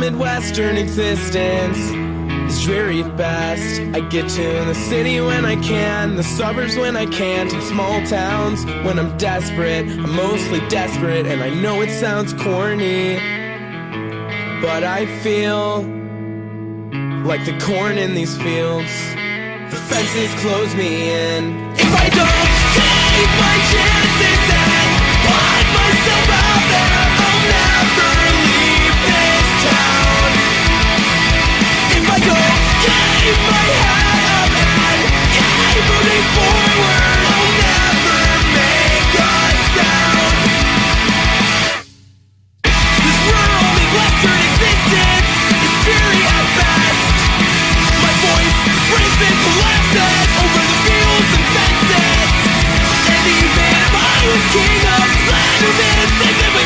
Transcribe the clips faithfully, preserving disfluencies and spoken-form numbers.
Midwestern existence is dreary at best. I get to the city when I can, the suburbs when I can't, and small towns when I'm desperate. I'm mostly desperate, and I know it sounds corny, but I feel like the corn in these fields. The fences close me in. If I don't take my chances and put myself out there, I'll never leave this town. If I don't keep my head up and keep moving forward, I'll never make a sound. This rural Midwestern existence is dreary at best. My voice breaks and collapses over the fields and fences. And even if I was king of Slenderman,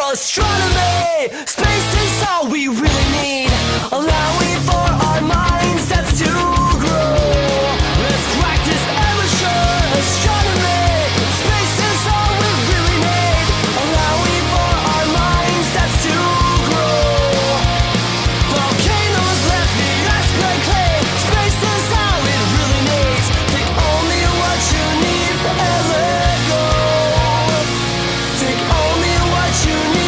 Astronomy, space is all we really need, allowing for our mindsets to grow. Let's practice amateur astronomy. Space is all we really need, allowing for our mindsets to grow. Volcanoes left the iceberg clay. Space is all it really needs. Take only what you need and let go. Take only what you need.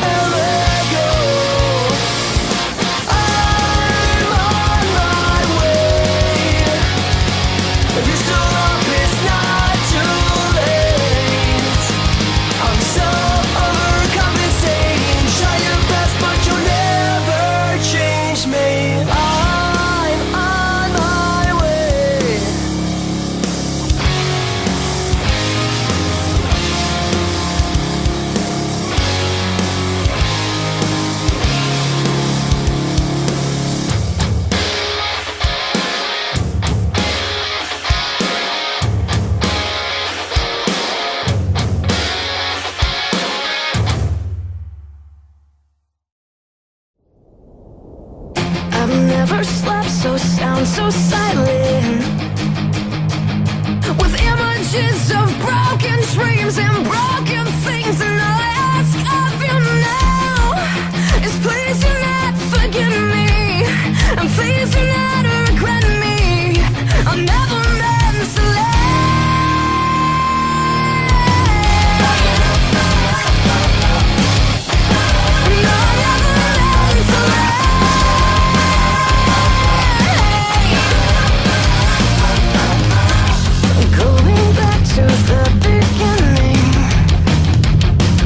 Never slept so sound, so silent, with images of broken dreams and broken things. And all I ask of you now is please do not forget me, and please do not regret me. I'll never meant to let. To the beginning,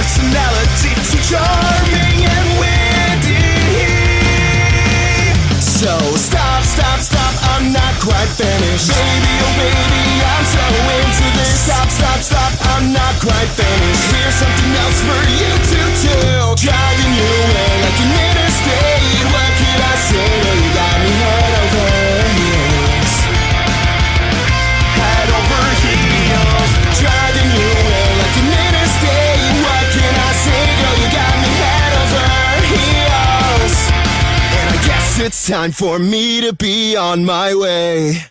personality too charming and windy. So stop, stop, stop, I'm not quite finished. Baby, oh baby, I'm so into this. Stop, stop, stop, I'm not quite finished. Here's something else for you to do. Driving you away like an interstate. What could I say? Oh, you got me head over heels. Head over heels. Driving you away like an interstate. What can I say? Girl, you got me head over heels. And I guess it's time for me to be on my way.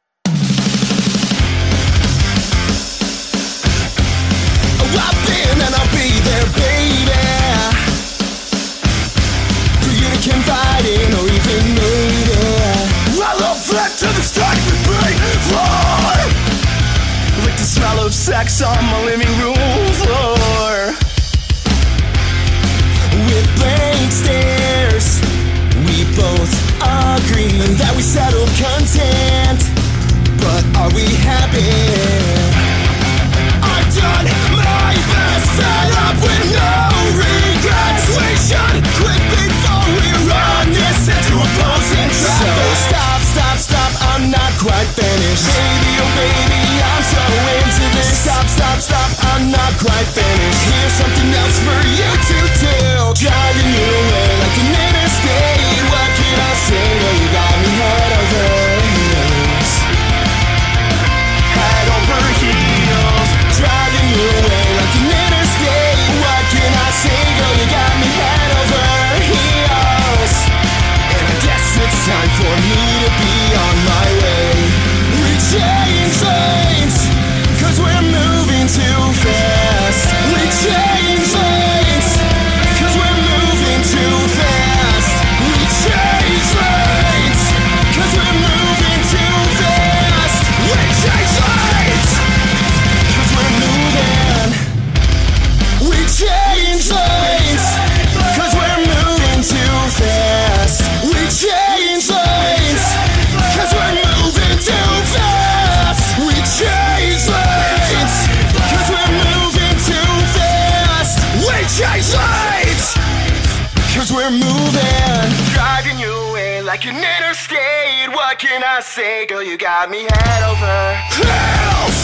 Oh, I've been and I'll be there, baby, for you to confide in or even maybe I'll flat to the starting point floor, like the smell of sex on my living room floor. With blank stares, we both agree that we settled content, but are we happy? I've done my best, fed up with no regrets. We should quit before we run this into opposing traffic. So stop, stop, stop, I'm not quite finished. Baby, oh baby, I'm so into this. Stop, stop, stop, I'm not quite finished. Here's something else for you to do. Driving you away like an interstate. What can I say? Well, you got me head over heels. Head over heels. Driving you away like an interstate. What can I say? Girl, you got me head over heels. And I guess it's time for me to be on my way. We change lanes, cause we're moving too fast. We change lanes, cause we're moving too fast. We change lanes, cause we're moving too fast. We change lanes, cause we're moving. We change lanes, cause we're moving too fast. We change lanes, cause we're moving too fast. We change lanes, cause we're moving too fast. We change lanes, cause we're moving. Driving you away like an interstate. What can I say? Girl, you got me head over heels.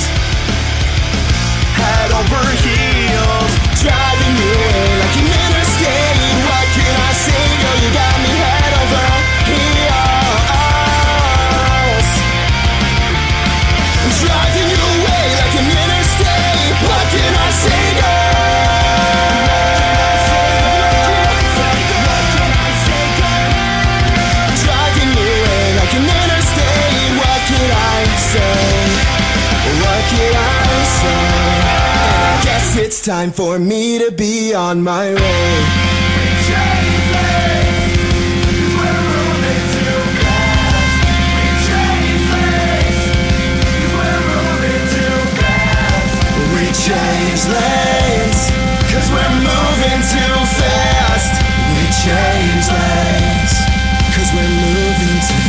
Head over heels. Driving you away like an interstate. What can I say? Girl, you got me head over heels. Driving you away like an interstate. What can I say, girl? Driving you away like an interstate. What could I say? What could I say? And I guess it's time for me to be on my way. Change lanes, cause we're moving too fast. We change lanes, cause we're moving too